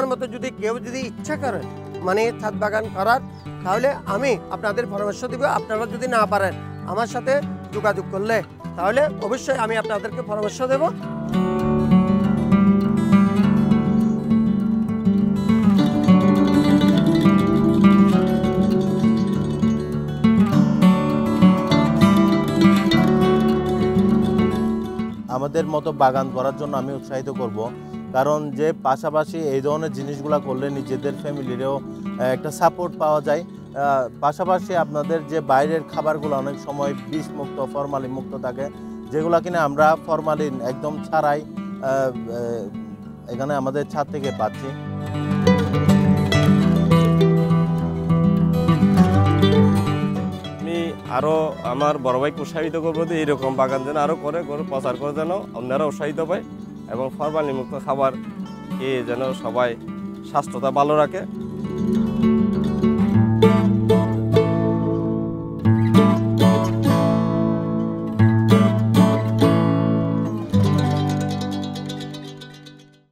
মতো যদি কেউ যদি ইচ্ছা করে মানে ছাদ বাগান করার, তাহলে আমি আপনাদের পরামর্শ দিব। আপনারা যদি না পারেন আমার সাথে যোগাযোগ করলে তাহলে অবশ্যই আমি আপনাদেরকে পরামর্শ দেব। আমাদের মতো বাগান করার জন্য আমি উৎসাহিত করব, কারণ যে পাশাপাশি এই ধরনের জিনিসগুলো করলে নিজেদের ফ্যামিলিরও একটা সাপোর্ট পাওয়া যায়। পাশাপাশি আপনাদের যে বাইরের খাবারগুলো অনেক সময় বিষ মুক্ত, ফরমালিন মুক্ত থাকে, যেগুলো কিনা আমরা ফরমালিন একদম ছাড়াই এখানে আমাদের ছাদ থেকে পাচ্ছি। আমি আরও আমার বড় ভাইকে উৎসাহিত করবো যে এইরকম বাগান যেন আরও করে প্রচার করে, যেন অন্যরা উৎসাহিত পায় এবং ফরমালিন মুক্ত খাবার খেয়ে যেন সবাই স্বাস্থ্যটা ভালো রাখে।